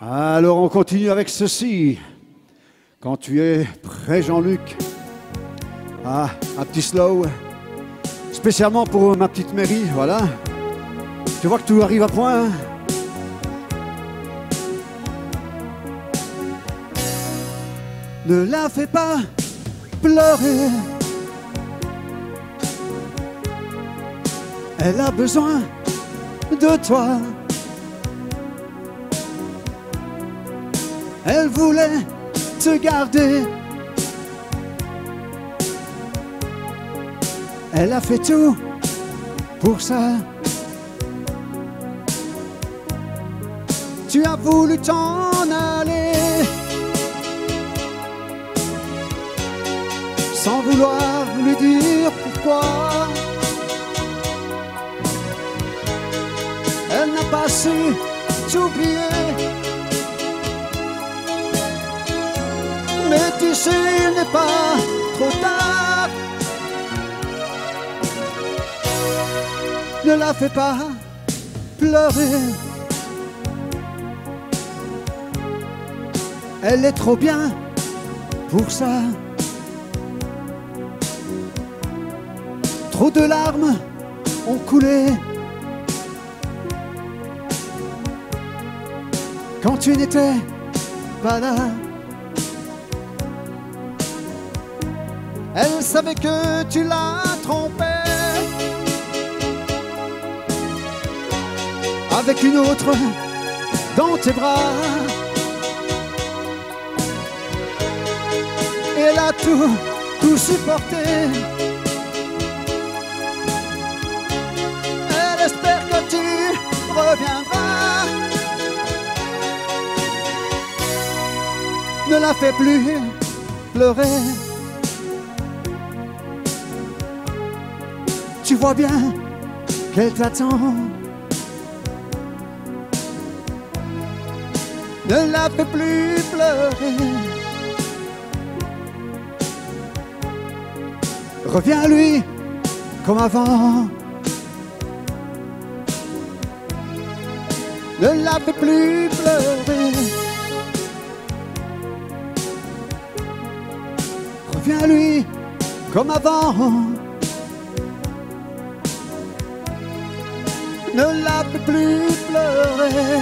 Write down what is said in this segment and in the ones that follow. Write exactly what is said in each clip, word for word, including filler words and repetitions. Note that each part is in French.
Alors on continue avec ceci. Quand tu es prêt, Jean-Luc. Ah, un petit slow. Spécialement pour ma petite Mary, voilà. Tu vois que tout arrive à point. Hein? Ne la fais pas pleurer. Elle a besoin de toi. Elle voulait te garder. Elle a fait tout pour ça. Tu as voulu t'en aller sans vouloir lui dire pourquoi. Elle n'a pas su t'oublier. Mais tu sais, il n'est pas trop tard. Ne la fais pas pleurer. Elle est trop bien pour ça. Trop de larmes ont coulé quand tu n'étais pas là. Elle savait que tu la trompais avec une autre dans tes bras. Et elle a tout, tout supporté. Elle espère que tu reviendras. Ne la fais plus pleurer. Tu vois bien qu'elle t'attend. Ne la fais plus pleurer. Reviens à lui comme avant. Ne la fais plus pleurer. Reviens à lui comme avant. Ne la fais plus pleurer.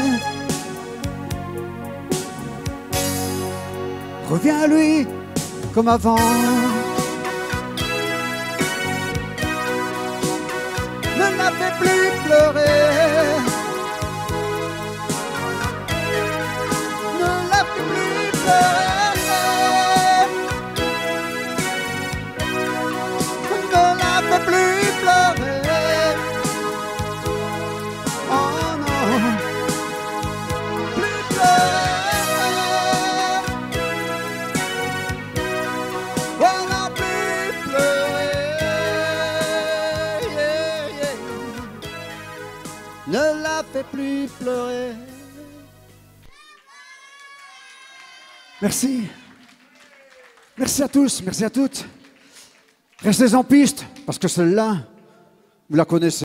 Reviens à lui comme avant. Ne la fais plus pleurer. Ne la fais plus pleurer. Ne la fais plus pleurer. Ne la fais plus pleurer. Merci. Merci à tous, merci à toutes. Restez en piste, parce que celle-là, vous la connaissez.